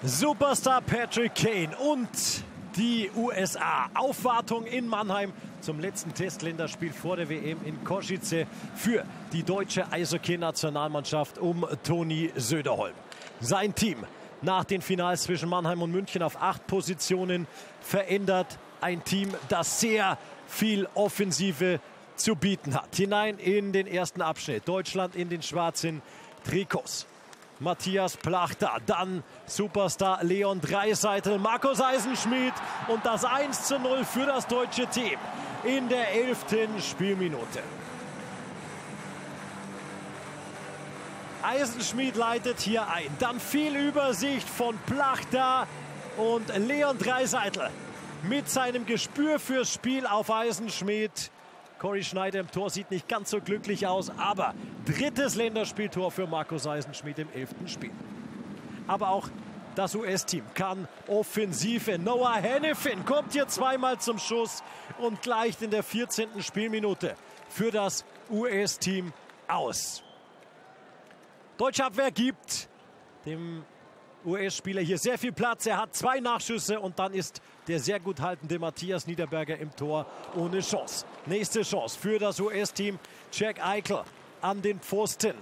Superstar Patrick Kane und die USA. Aufwartung in Mannheim zum letzten Testländerspiel vor der WM in Košice für die deutsche Eishockey-Nationalmannschaft um Toni Söderholm. Sein Team nach den Finals zwischen Mannheim und München auf 8 Positionen verändert. Ein Team, das sehr viel Offensive zu bieten hat. Hinein in den ersten Abschnitt. Deutschland in den schwarzen Trikots. Matthias Plachter, dann Superstar Leon Draisaitl, Markus Eisenschmidt und das 1:0 für das deutsche Team in der 11. Spielminute. Eisenschmidt leitet hier ein, dann viel Übersicht von Plachter und Leon Draisaitl mit seinem Gespür fürs Spiel auf Eisenschmidt. Corey Schneider im Tor sieht nicht ganz so glücklich aus, aber drittes Länderspieltor für Markus Eisenschmidt im 11. Spiel. Aber auch das US-Team kann Offensive. Noah Hannifin kommt hier zweimal zum Schuss und gleicht in der 14. Spielminute für das US-Team aus. Deutsche Abwehr gibt dem US-Spieler hier sehr viel Platz. Er hat 2 Nachschüsse und dann ist der sehr gut haltende Matthias Niederberger im Tor ohne Chance. Nächste Chance für das US-Team. Jack Eichel an den Pfosten.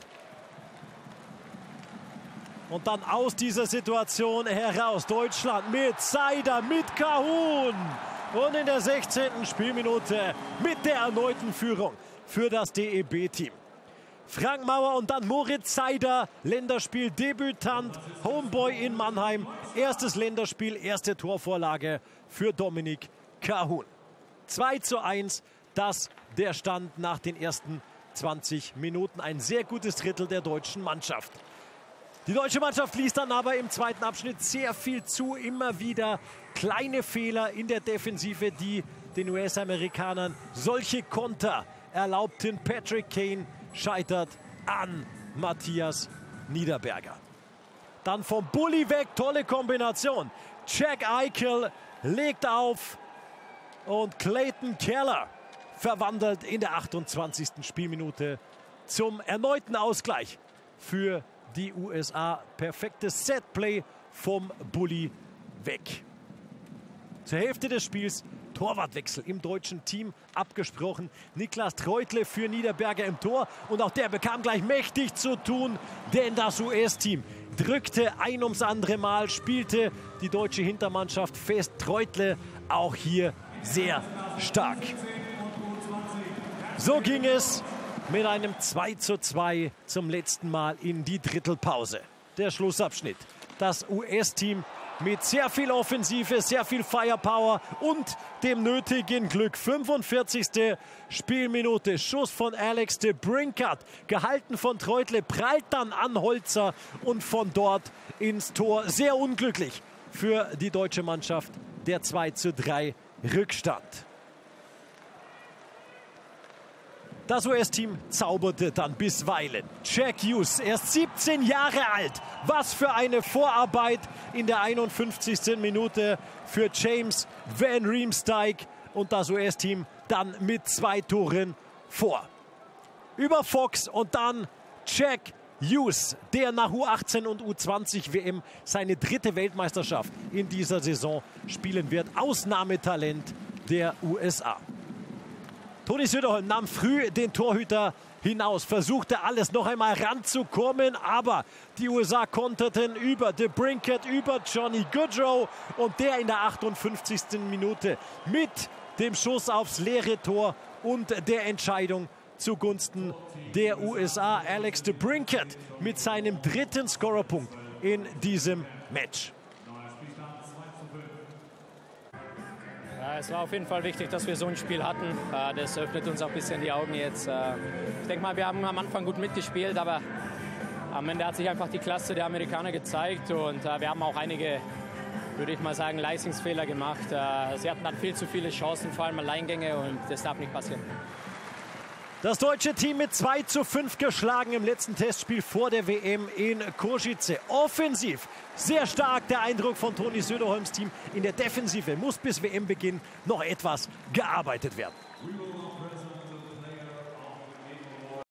Und dann aus dieser Situation heraus Deutschland mit Seider, mit Kahun. Und in der 16. Spielminute mit der erneuten Führung für das DEB-Team. Frank Mauer und dann Moritz Seider, Länderspieldebütant, Homeboy in Mannheim. Erstes Länderspiel, erste Torvorlage für Dominik Kahun. 2:1, das der Stand nach den ersten 20 Minuten. Ein sehr gutes Drittel der deutschen Mannschaft. Die deutsche Mannschaft ließ dann aber im zweiten Abschnitt sehr viel zu. Immer wieder kleine Fehler in der Defensive, die den US-Amerikanern solche Konter erlaubten. Patrick Kane scheitert an Matthias Niederberger. Dann vom Bulli weg, tolle Kombination. Jack Eichel legt auf und Clayton Keller verwandelt in der 28. Spielminute zum erneuten Ausgleich für die USA. Perfektes Setplay vom Bulli weg. Zur Hälfte des Spiels Torwartwechsel im deutschen Team abgesprochen. Niklas Treutle für Niederberger im Tor und auch der bekam gleich mächtig zu tun, denn das US-Team drückte ein ums andere Mal, spielte die deutsche Hintermannschaft fest. Treutle auch hier sehr stark. So ging es mit einem 2:2 zum letzten Mal in die Drittelpause. Der Schlussabschnitt. Das US-Team mit sehr viel Offensive, sehr viel Firepower und dem nötigen Glück. 45. Spielminute. Schuss von Alex DeBrincat. Gehalten von Treutle. Prallt dann an Holzer und von dort ins Tor. Sehr unglücklich für die deutsche Mannschaft. Der 2:3 Rückstand. Das US-Team zauberte dann bisweilen. Jack Hughes, erst 17 Jahre alt. Was für eine Vorarbeit in der 51. Minute für James Van Riemsdyk und das US-Team dann mit 2 Toren vor. Über Fox und dann Jack Hughes, der nach U18 und U20 WM seine 3. Weltmeisterschaft in dieser Saison spielen wird. Ausnahmetalent der USA. Toni Söderholm nahm früh den Torhüter hinaus, versuchte alles noch einmal ranzukommen, aber die USA konterten über DeBrincat, über Johnny Gaudreau und der in der 58. Minute mit dem Schuss aufs leere Tor und der Entscheidung zugunsten der USA. Alex DeBrincat mit seinem 3. Scorerpunkt in diesem Match. Ja, es war auf jeden Fall wichtig, dass wir so ein Spiel hatten. Das öffnet uns auch ein bisschen die Augen jetzt. Ich denke mal, wir haben am Anfang gut mitgespielt, aber am Ende hat sich einfach die Klasse der Amerikaner gezeigt und wir haben auch einige, würde ich mal sagen, Leistungsfehler gemacht. Sie hatten dann viel zu viele Chancen, vor allem Alleingänge, und das darf nicht passieren. Das deutsche Team mit 2:5 geschlagen im letzten Testspiel vor der WM in Košice. Offensiv sehr stark der Eindruck von Toni Söderholms Team. In der Defensive muss bis WM-Beginn noch etwas gearbeitet werden.